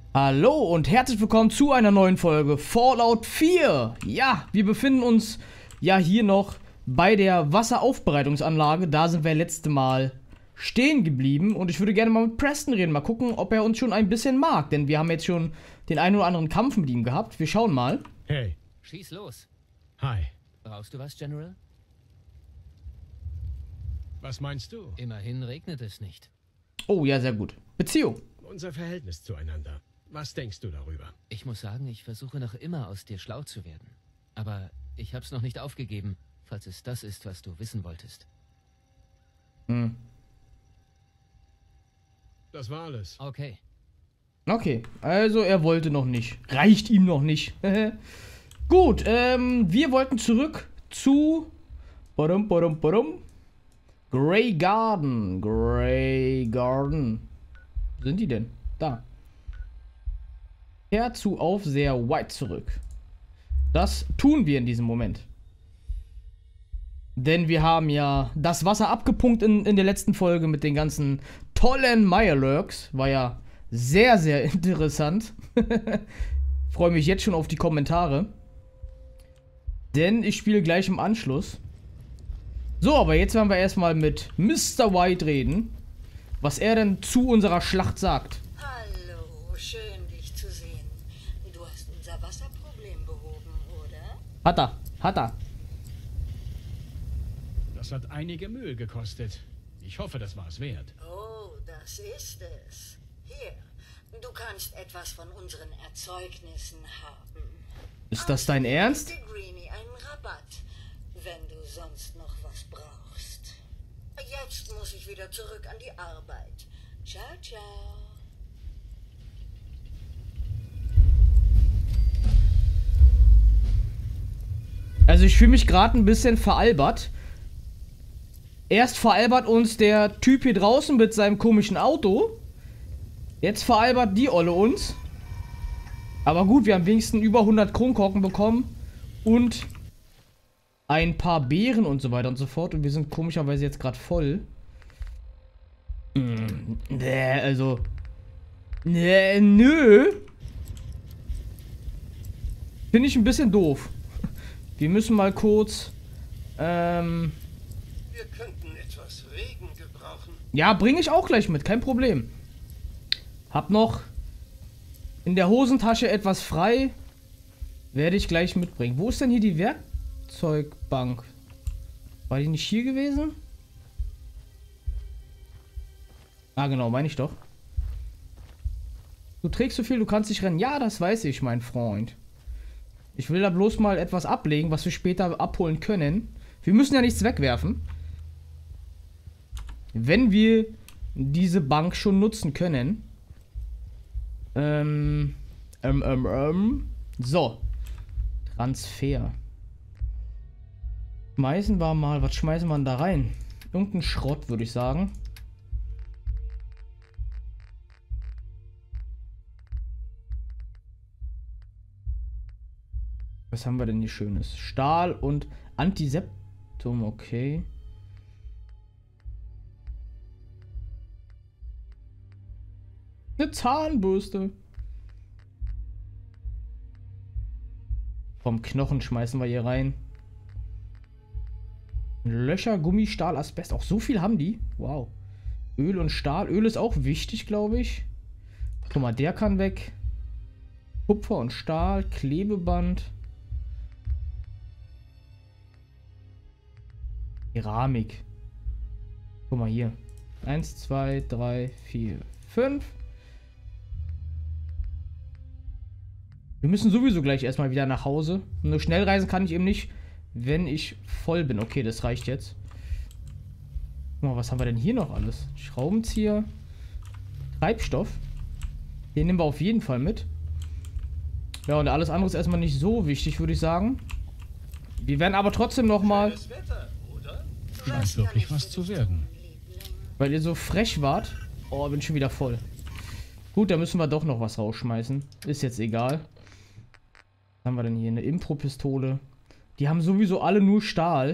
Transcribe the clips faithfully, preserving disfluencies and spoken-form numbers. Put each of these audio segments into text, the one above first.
Hallo und herzlich willkommen zu einer neuen Folge Fallout vier. Ja, wir befinden uns ja hier noch bei der Wasseraufbereitungsanlage. Da sind wir letzte Mal stehen geblieben und ich würde gerne mal mit Preston reden. Mal gucken, ob er uns schon ein bisschen mag, denn wir haben jetzt schon den einen oder anderen Kampf mit ihm gehabt. Wir schauen mal. Hey. Schieß los. Hi. Brauchst du was, General? Was meinst du? Immerhin regnet es nicht. Oh ja, sehr gut. Beziehung. Unser Verhältnis zueinander. Was denkst du darüber? Ich muss sagen, ich versuche noch immer aus dir schlau zu werden. Aber ich hab's noch nicht aufgegeben, falls es das ist, was du wissen wolltest. Hm. Das war alles. Okay. Okay, also er wollte noch nicht. Reicht ihm noch nicht. Gut, ähm, wir wollten zurück zu badum, badum, badum. Grey Garden. Grey Garden. Wo sind die denn? Da. Kehr zu Aufseher White zurück. Das tun wir in diesem Moment. Denn wir haben ja das Wasser abgepumpt in, in der letzten Folge mit den ganzen tollen Mirelurks. War ja sehr, sehr interessant. Freue mich jetzt schon auf die Kommentare. Denn ich spiele gleich im Anschluss. So, aber jetzt werden wir erstmal mit Mister White reden. Was er denn zu unserer Schlacht sagt. Hallo, schön dich zu sehen. Du hast unser Wasserproblem behoben, oder? Hat er, hat er. Das hat einige Mühe gekostet. Ich hoffe, das war es wert. Oh, das ist es. Hier, du kannst etwas von unseren Erzeugnissen haben. Ist das dein Ernst? Außerdem gibt dir Greenie einen Rabatt, wenn du sonst noch was brauchst. Jetzt muss ich wieder zurück an die Arbeit. Ciao, ciao. Also ich fühle mich gerade ein bisschen veralbert. Erst veralbert uns der Typ hier draußen mit seinem komischen Auto. Jetzt veralbert die Olle uns. Aber gut, wir haben wenigstens über hundert Kronkorken bekommen. Und ein paar Beeren und so weiter und so fort. Und wir sind komischerweise jetzt gerade voll. Mm, nee, also. Nee, nö. Finde ich ein bisschen doof. Wir müssen mal kurz. Ähm. Wir könnten etwas Regen gebrauchen. Ja, bringe ich auch gleich mit, kein Problem. Hab noch in der Hosentasche etwas frei. Werde ich gleich mitbringen. Wo ist denn hier die Werkzeugbank? War die nicht hier gewesen? Ah, genau, meine ich doch. Du trägst so viel, du kannst nicht rennen. Ja, das weiß ich, mein Freund. Ich will da bloß mal etwas ablegen, was wir später abholen können. Wir müssen ja nichts wegwerfen. Wenn wir diese Bank schon nutzen können. Ähm, ähm, ähm, ähm. So. Transfer. Schmeißen wir mal, was schmeißen wir denn da rein? Irgendein Schrott, würde ich sagen. Was haben wir denn hier Schönes? Stahl und Antiseptum, okay. Eine Zahnbürste. Vom Knochen schmeißen wir hier rein. Löcher, Gummi, Stahl, Asbest. Auch so viel haben die. Wow. Öl und Stahl. Öl ist auch wichtig, glaube ich. Guck mal, der kann weg. Kupfer und Stahl, Klebeband. Keramik. Guck mal hier. Eins, zwei, drei, vier, fünf. Wir müssen sowieso gleich erstmal wieder nach Hause. Nur schnell reisen kann ich eben nicht, wenn ich voll bin. Okay, das reicht jetzt. Guck mal, was haben wir denn hier noch alles? Schraubenzieher. Treibstoff. Den nehmen wir auf jeden Fall mit. Ja, und alles andere ist erstmal nicht so wichtig, würde ich sagen. Wir werden aber trotzdem nochmal... Das Wetter, oder? Scheint wirklich was zu werden. Weil ihr so frech wart. Oh, bin schon wieder voll. Gut, da müssen wir doch noch was rausschmeißen. Ist jetzt egal. Was haben wir denn hier? Eine Impro-Pistole. Die haben sowieso alle nur Stahl.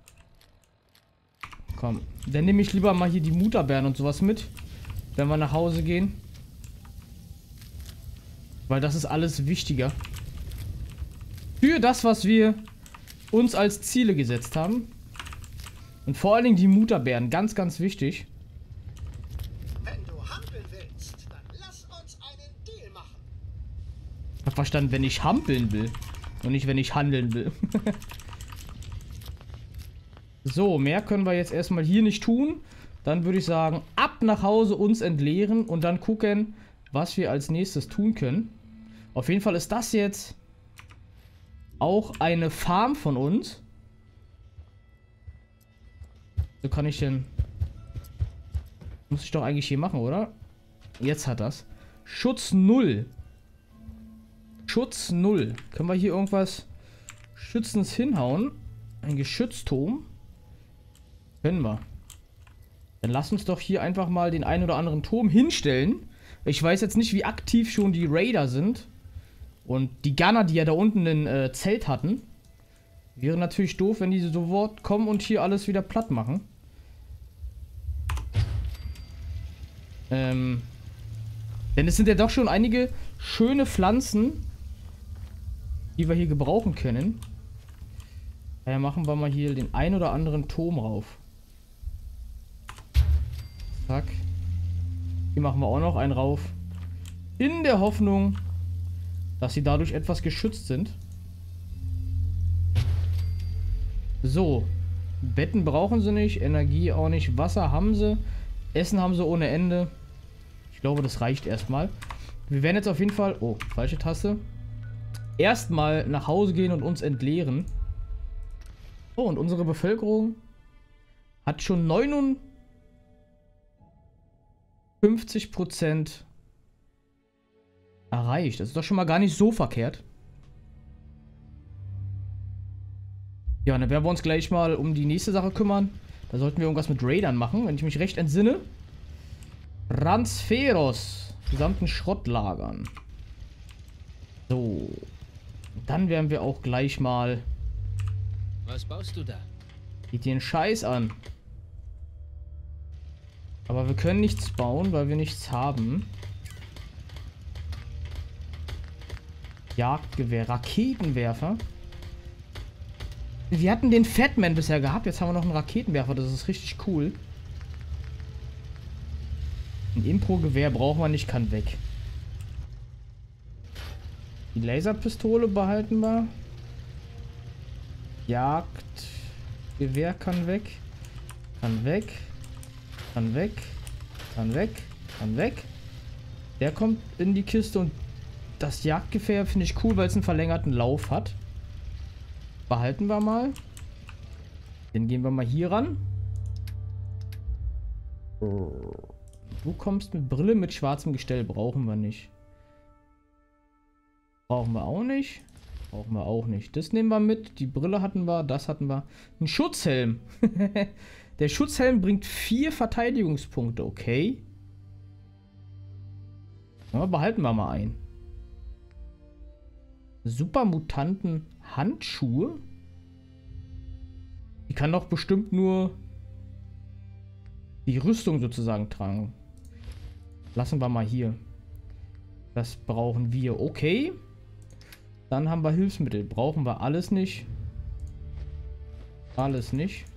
Komm, dann nehme ich lieber mal hier die Mutterbeeren und sowas mit. Wenn wir nach Hause gehen. Weil das ist alles wichtiger. Für das, was wir uns als Ziele gesetzt haben. Und vor allen Dingen die Mutterbären. Ganz, ganz wichtig. Wenn du hampeln willst, dann lass uns einen Deal machen. Ich hab verstanden, wenn ich hampeln will. Und nicht, wenn ich handeln will. So, mehr können wir jetzt erstmal hier nicht tun. Dann würde ich sagen, ab nach Hause uns entleeren und dann gucken, was wir als nächstes tun können. Auf jeden Fall ist das jetzt auch eine Farm von uns. So kann ich denn... Muss ich doch eigentlich hier machen, oder? Jetzt hat das. Schutz null. Schutz null. Können wir hier irgendwas Schützendes hinhauen? Ein Geschützturm? Können wir. Dann lass uns doch hier einfach mal den einen oder anderen Turm hinstellen. Ich weiß jetzt nicht, wie aktiv schon die Raider sind. Und die Gunner, die ja da unten ein äh, Zelt hatten. Wäre natürlich doof, wenn die sofort kommen und hier alles wieder platt machen. Ähm. Denn es sind ja doch schon einige schöne Pflanzen, die wir hier gebrauchen können. Daher machen wir mal hier den ein oder anderen Turm rauf. Zack. Hier machen wir auch noch einen rauf. In der Hoffnung, dass sie dadurch etwas geschützt sind. So. Betten brauchen sie nicht. Energie auch nicht. Wasser haben sie. Essen haben sie ohne Ende. Ich glaube, das reicht erstmal. Wir werden jetzt auf jeden Fall... Oh, falsche Taste. Erstmal nach Hause gehen und uns entleeren. Oh, und unsere Bevölkerung hat schon neunundfünfzig Prozent erreicht. Das ist doch schon mal gar nicht so verkehrt. Ja, dann werden wir uns gleich mal um die nächste Sache kümmern. Da sollten wir irgendwas mit Raidern machen, wenn ich mich recht entsinne. Transferos. Gesamten Schrottlagern. So. Dann werden wir auch gleich mal... Was baust du da? Geht dir einen Scheiß an. Aber wir können nichts bauen, weil wir nichts haben. Jagdgewehr, Raketenwerfer. Wir hatten den Fatman bisher gehabt, jetzt haben wir noch einen Raketenwerfer, das ist richtig cool. Ein Impro-Gewehr brauchen wir nicht, kann weg. Die Laserpistole behalten wir. Jagdgewehr kann weg. Kann weg. Kann weg. Kann weg. Kann weg. Der kommt in die Kiste und das Jagdgewehr finde ich cool, weil es einen verlängerten Lauf hat. Behalten wir mal. Dann gehen wir mal hier ran. Du kommst mit Brille mit schwarzem Gestell. Brauchen wir nicht. Brauchen wir auch nicht. Brauchen wir auch nicht. Das nehmen wir mit. Die Brille hatten wir. Das hatten wir. Ein Schutzhelm. Der Schutzhelm bringt vier Verteidigungspunkte. Okay. Ja, behalten wir mal ein. Supermutanten Handschuhe. Die kann doch bestimmt nur die Rüstung sozusagen tragen. Lassen wir mal hier. Das brauchen wir. Okay. Dann haben wir Hilfsmittel. Brauchen wir alles nicht. Alles nicht.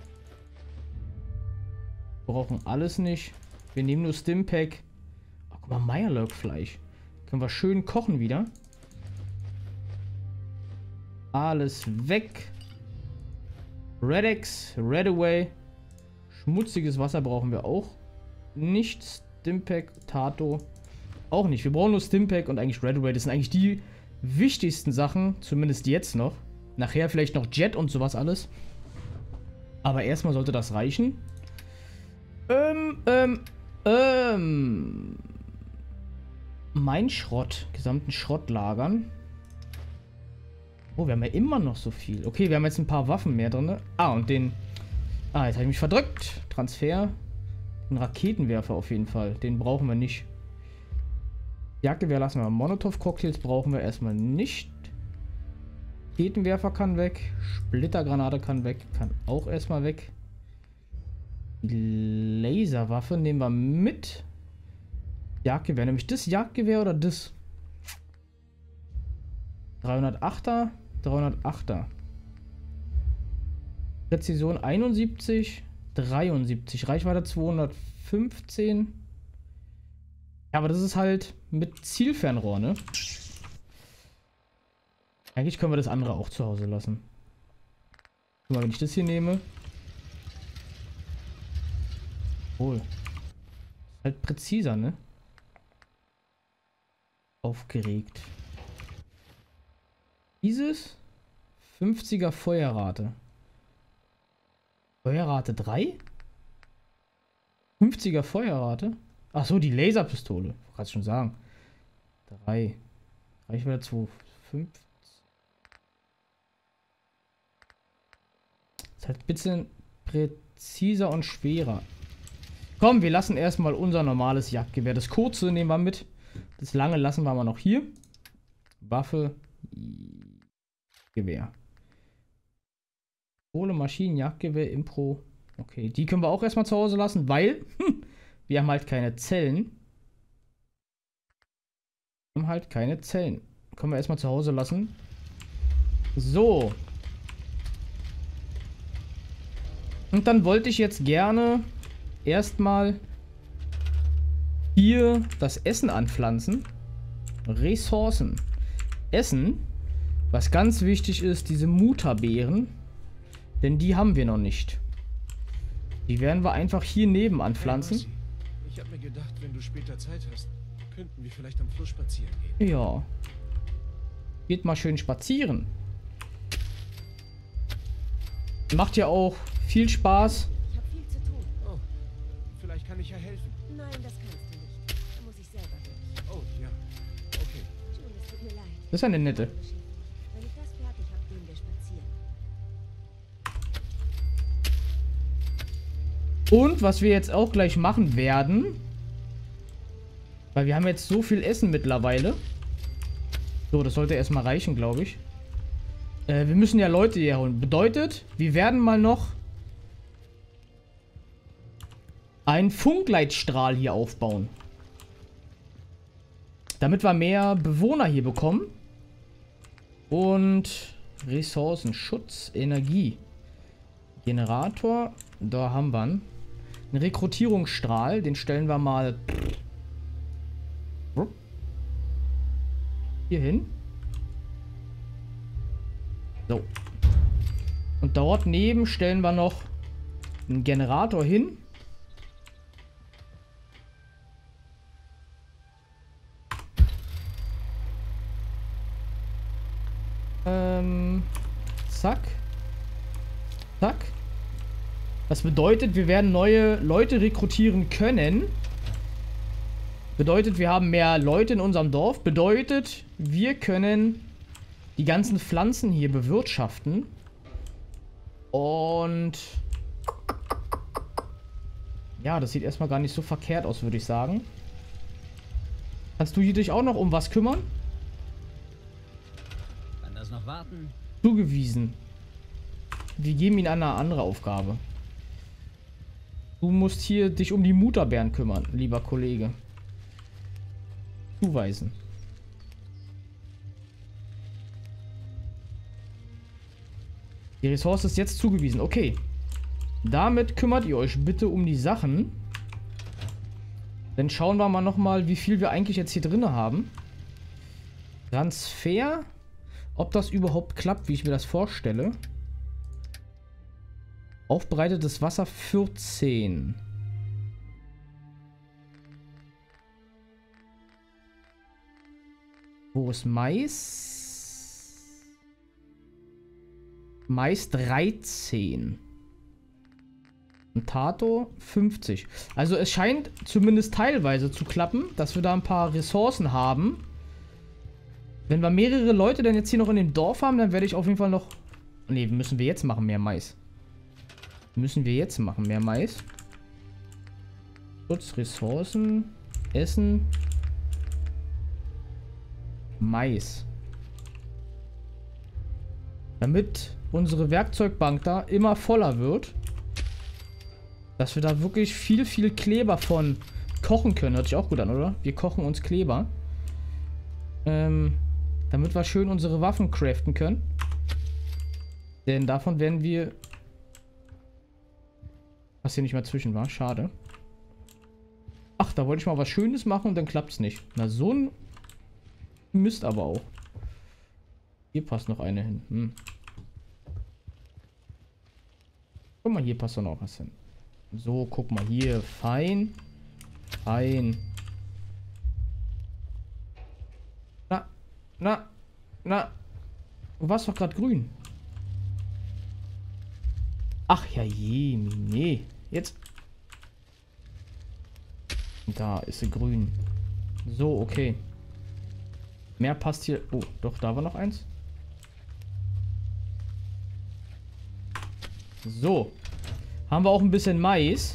Brauchen alles nicht. Wir nehmen nur Stimpack. Oh, guck mal, Meierlurk-Fleisch. Können wir schön kochen wieder. Alles weg. Redex, Redaway. Schmutziges Wasser brauchen wir auch nicht. Stimpack, Tato. Auch nicht. Wir brauchen nur Stimpack und eigentlich Redaway. Das sind eigentlich die wichtigsten Sachen. Zumindest jetzt noch. Nachher vielleicht noch Jet und sowas alles. Aber erstmal sollte das reichen. Ähm, ähm, ähm. Mein Schrott. Gesamten Schrottlagern. Oh, wir haben ja immer noch so viel. Okay, wir haben jetzt ein paar Waffen mehr drin. Ah, und den... Ah, jetzt habe ich mich verdrückt. Transfer. Ein Raketenwerfer auf jeden Fall. Den brauchen wir nicht. Jagdgewehr lassen wir. Molotow-Cocktails brauchen wir erstmal nicht. Raketenwerfer kann weg. Splittergranate kann weg. Kann auch erstmal weg. Die Laserwaffe nehmen wir mit. Jagdgewehr. Nämlich das Jagdgewehr oder das? dreihundertachter, dreihundertachter. Präzision einundsiebzig, dreiundsiebzig. Reichweite zweihundertfünfzehn. Ja, aber das ist halt mit Zielfernrohr, ne? Eigentlich können wir das andere auch zu Hause lassen. Guck mal, wenn ich das hier nehme. Wohl. Ist halt präziser, ne? Aufgeregt. Dieses fünfziger Feuerrate. Feuerrate drei? fünfziger Feuerrate? Ach so, die Laserpistole. Ich kann es schon sagen. drei. Reichweite zwei, fünf. Ist halt ein bisschen präziser und schwerer. Komm, wir lassen erstmal unser normales Jagdgewehr. Das kurze nehmen wir mit. Das lange lassen wir mal noch hier. Waffe. Gewehr. Kohle, Maschinen, Jagdgewehr, Impro. Okay, die können wir auch erstmal zu Hause lassen, weil hm, wir haben halt keine Zellen. Wir haben halt keine Zellen. Können wir erstmal zu Hause lassen. So. Und dann wollte ich jetzt gerne erstmal hier das Essen anpflanzen. Ressourcen. Essen. Was ganz wichtig ist, diese Mutterbeeren. Denn die haben wir noch nicht. Die werden wir einfach hier neben anpflanzen. Hey, ich habe mir gedacht, wenn du später Zeit hast, könnten wir vielleicht am Fluss spazieren gehen. Ja. Geht mal schön spazieren. Macht ja auch viel Spaß. Ich habe viel zu tun. Oh, vielleicht kann ich ja helfen. Nein, das kannst du nicht. Da muss ich selber durch. Oh, ja. Okay. June, es tut mir leid. Das ist eine nette. Wenn ich das fertig habe, gehen wir spazieren. Und was wir jetzt auch gleich machen werden, weil wir haben jetzt so viel Essen mittlerweile. So, das sollte erstmal reichen, glaube ich. Äh, wir müssen ja Leute hier holen. Bedeutet, wir werden mal noch einen Funkleitstrahl hier aufbauen. Damit wir mehr Bewohner hier bekommen. Und Ressourcen, Schutz, Energie. Generator, da haben wir ihn. Ein Rekrutierungsstrahl, den stellen wir mal hier hin. So. Und dort neben stellen wir noch einen Generator hin. Ähm, zack. Zack. Das bedeutet, wir werden neue Leute rekrutieren können. Bedeutet, wir haben mehr Leute in unserem Dorf. Bedeutet, wir können die ganzen Pflanzen hier bewirtschaften. Und ja, das sieht erstmal gar nicht so verkehrt aus, würde ich sagen. Kannst du dich auch noch um was kümmern? Kann das noch warten? Zugewiesen. Wir geben ihm eine andere Aufgabe. Du musst hier dich um die Mutterbeeren kümmern, lieber Kollege. Zuweisen. Die Ressource ist jetzt zugewiesen. Okay. Damit kümmert ihr euch bitte um die Sachen. Dann schauen wir mal nochmal, wie viel wir eigentlich jetzt hier drin haben. Transfer. Ob das überhaupt klappt, wie ich mir das vorstelle. Aufbereitetes Wasser vierzehn. Wo ist Mais? Mais dreizehn. Und Tato fünfzig. Also es scheint zumindest teilweise zu klappen, dass wir da ein paar Ressourcen haben. Wenn wir mehrere Leute dann jetzt hier noch in dem Dorf haben, dann werde ich auf jeden Fall noch... Ne, müssen wir jetzt machen, mehr Mais. Müssen wir jetzt machen, mehr Mais. Schutz, Ressourcen, Essen, Mais. Damit unsere Werkzeugbank da immer voller wird. Dass wir da wirklich viel, viel Kleber von kochen können. Hört sich auch gut an, oder? Wir kochen uns Kleber. Ähm, Damit wir schön unsere Waffen craften können. Denn davon werden wir... Was hier nicht mehr zwischen war, schade. Ach, da wollte ich mal was Schönes machen und dann klappt es nicht. Na, so ein Mist aber auch. Hier passt noch eine hin. Hm. Guck mal, hier passt doch noch was hin. So, guck mal hier. Fein. Fein. Na, na, na. Du warst doch gerade grün. Ach ja, je, nee. Jetzt. Da ist sie grün. So, okay. Mehr passt hier. Oh, doch, da war noch eins. So. Haben wir auch ein bisschen Mais.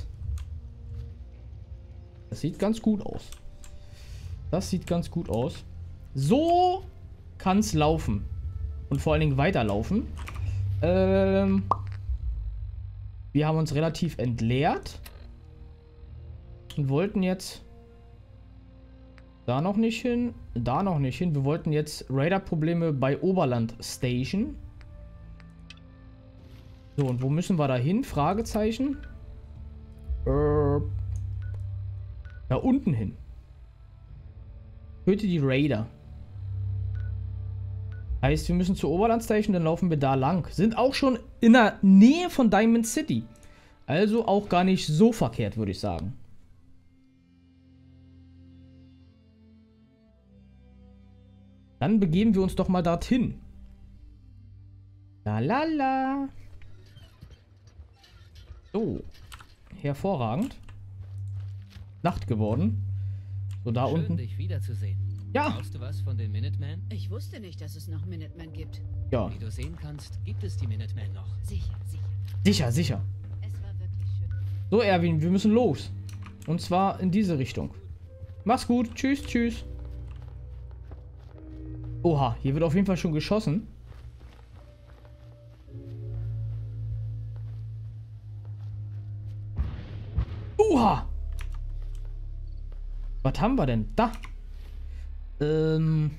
Das sieht ganz gut aus. Das sieht ganz gut aus. So kann es laufen. Und vor allen Dingen weiterlaufen. Ähm, wir haben uns relativ entleert. Und wollten jetzt da noch nicht hin. Da noch nicht hin. Wir wollten jetzt Raider-Probleme bei Oberland Station. So, und wo müssen wir da hin? Fragezeichen. Äh, da unten hin. Töte die Raider. Heißt, wir müssen zur Oberland Station, dann laufen wir da lang. Sind auch schon in der Nähe von Diamond City. Also auch gar nicht so verkehrt, würde ich sagen. Dann begeben wir uns doch mal dorthin. La la la. So. Hervorragend. Nacht geworden. So, da Schön, unten. dich wiederzusehen. Ja. Brauchst du was von den Minutemen? Ich wusste nicht, dass es noch Minutemen gibt. Ja. Wie du sehen kannst, gibt es die Minutemen noch. Sicher, sicher. Sicher, sicher. Es war wirklich schön. So, Erwin, wir müssen los. Und zwar in diese Richtung. Mach's gut. Tschüss, tschüss. Oha, hier wird auf jeden Fall schon geschossen. Oha! Was haben wir denn? Da! Ähm...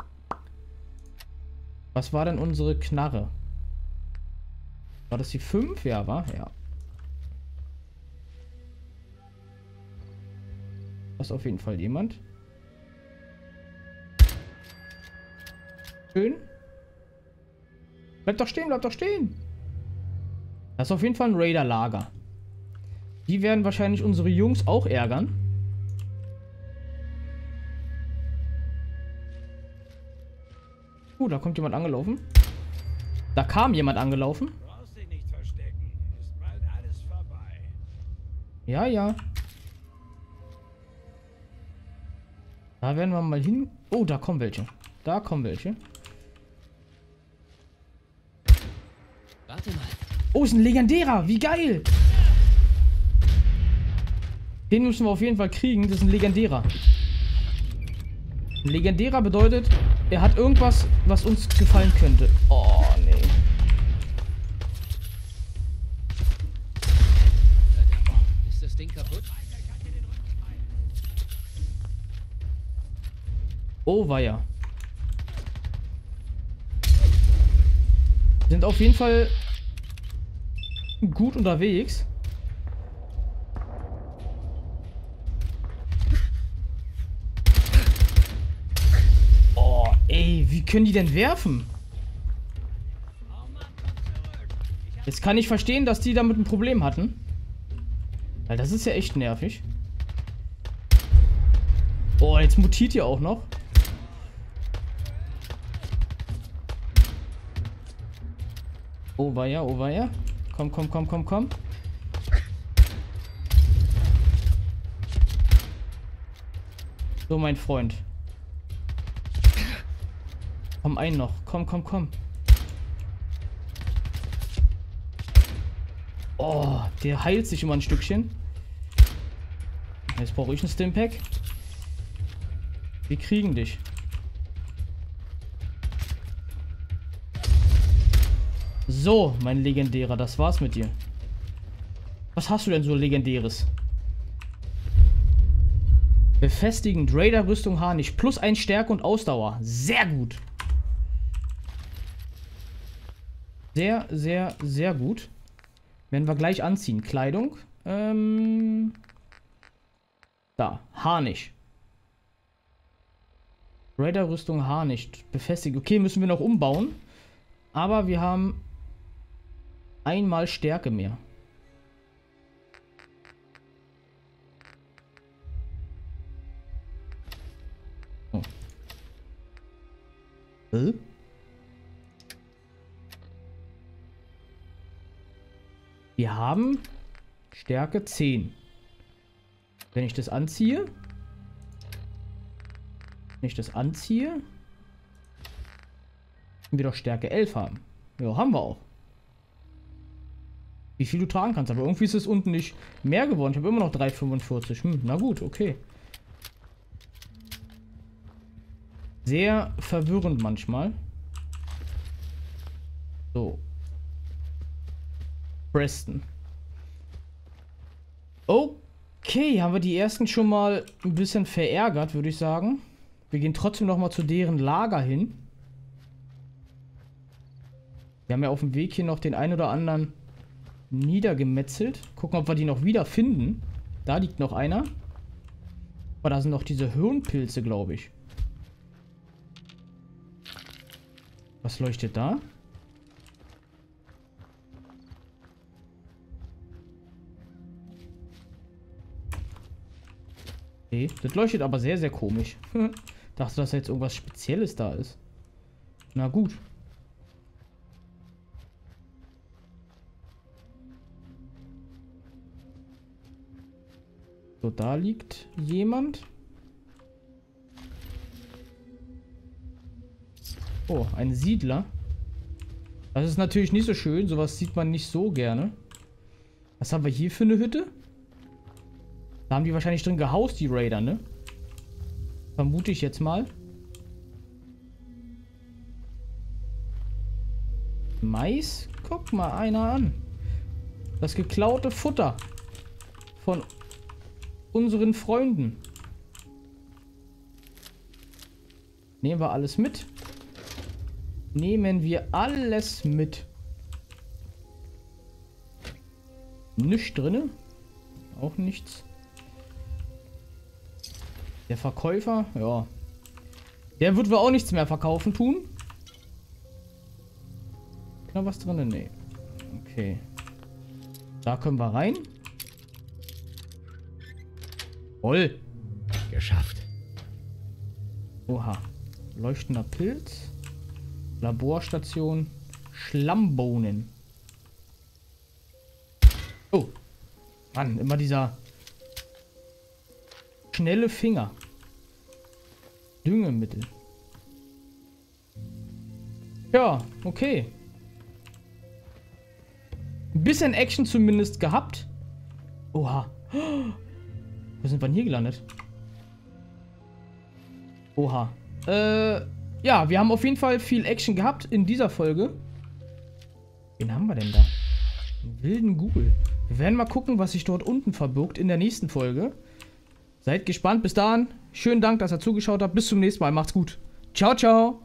Was war denn unsere Knarre? War das die fünf? Ja, war? Ja. Das ist auf jeden Fall jemand. Schön. Bleib doch stehen, bleib doch stehen. Das ist auf jeden Fall ein Raider-Lager. Die werden wahrscheinlich unsere Jungs auch ärgern. Uh, da kommt jemand angelaufen. Da kam jemand angelaufen. Brauchst dich nicht verstecken. Ist bald alles vorbei. Ja, ja. Da werden wir mal hin. Oh, da kommen welche. Da kommen welche. Warte mal. Oh, ist ein legendärer. Wie geil. Den müssen wir auf jeden Fall kriegen. Das ist ein legendärer. Ein legendärer bedeutet, er hat irgendwas, was uns gefallen könnte. Oh, nee. Ist das Ding kaputt? Oh, weia. Sind auf jeden Fall gut unterwegs. Oh, ey, wie können die denn werfen? Jetzt kann ich verstehen, dass die damit ein Problem hatten. Weil das ist ja echt nervig. Oh, jetzt mutiert ihr auch noch. Oh weia, oh weia. Komm, komm, komm, komm, komm. So, mein Freund. Komm, einen noch. Komm, komm, komm. Oh, der heilt sich immer ein Stückchen. Jetzt brauche ich ein Stimpack. Wir kriegen dich. So, mein Legendärer, das war's mit dir. Was hast du denn so Legendäres? Befestigend, Raider-Rüstung Harnisch, plus ein Stärke und Ausdauer. Sehr gut. Sehr, sehr, sehr gut. Werden wir gleich anziehen. Kleidung. Ähm, da. Harnisch. Raider-Rüstung Harnisch. Befestigt. Okay, müssen wir noch umbauen. Aber wir haben einmal Stärke mehr. Oh. Äh? Wir haben Stärke zehn. Wenn ich das anziehe, wenn ich das anziehe, können wir doch Stärke elf haben. Ja, haben wir auch. Wie viel du tragen kannst. Aber irgendwie ist es unten nicht mehr geworden. Ich habe immer noch drei fünfundvierzig. Hm, na gut, okay. Sehr verwirrend manchmal. So. Preston. Okay, haben wir die ersten schon mal ein bisschen verärgert, würde ich sagen. Wir gehen trotzdem noch mal zu deren Lager hin. Wir haben ja auf dem Weg hier noch den einen oder anderen niedergemetzelt. Gucken, ob wir die noch wieder finden. Da liegt noch einer. Aber da sind noch diese Hirnpilze, glaube ich. Was leuchtet da? Okay, das leuchtet aber sehr, sehr komisch. Dachte, dass jetzt irgendwas Spezielles da ist. Na gut. So, da liegt jemand. Oh, ein Siedler. Das ist natürlich nicht so schön. Sowas sieht man nicht so gerne. Was haben wir hier für eine Hütte? Da haben die wahrscheinlich drin gehaust, die Raider, ne? Vermute ich jetzt mal. Mais? Guck mal einer an. Das geklaute Futter von unseren Freunden. Nehmen wir alles mit. Nehmen wir alles mit. Nichts drinne. Auch nichts. Der Verkäufer, ja. Der wird wohl auch nichts mehr verkaufen tun. Ist noch was drin? Nee. Okay. Da können wir rein. Voll. Geschafft. Oha. Leuchtender Pilz. Laborstation. Schlammbohnen. Oh. Mann, immer dieser schnelle Finger. Düngemittel. Ja, okay. Ein bisschen Action zumindest gehabt. Oha. Wo sind wir denn hier gelandet? Oha. Äh, ja, wir haben auf jeden Fall viel Action gehabt in dieser Folge. Wen haben wir denn da? Einen wilden Google. Wir werden mal gucken, was sich dort unten verbirgt in der nächsten Folge. Seid gespannt. Bis dahin. Schönen Dank, dass ihr zugeschaut habt. Bis zum nächsten Mal. Macht's gut. Ciao, ciao.